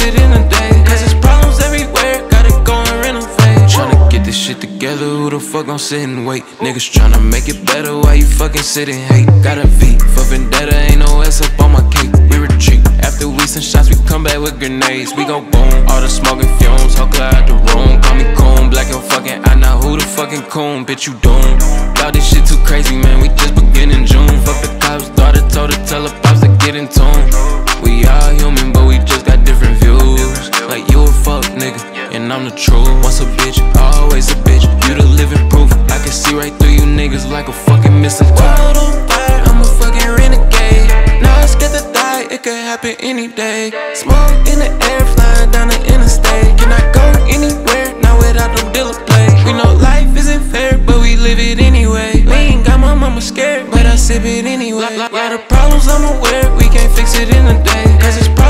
it in a day. Cause there's problems everywhere, gotta go and renovate. Tryna get this shit together, who the fuck gon' sit and wait? Niggas tryna make it better, why you fucking sit and hate? Got a V for vendetta, ain't no S up on my cake. We retreat, after we send shots, we come back with grenades. We go boom, all the smoking fumes, whole cloud out the room. Call me coon, black and fucking, I know who the fucking coon, bitch you doomed. Thought this shit too crazy, man, we just begin in June. Fuck the cops, daughter told her, tell her pops to get in tune. We all human, but we just got different views. Like you a fuck nigga, and I'm the truth. Once a bitch, always a bitch, you the living proof. I can see right through you niggas like a fucking missing tooth. World on fire, I'm a fucking renegade. Now I scared to die, it could happen any day. Smoke in the air, flying down the interstate. Can I go anywhere, not without no dealer play? We know life isn't fair, but we live it anyway. We ain't got my mama scared, but I sip it anyway. Lot of problems I'm aware, we can't fix it in a day. Cause it's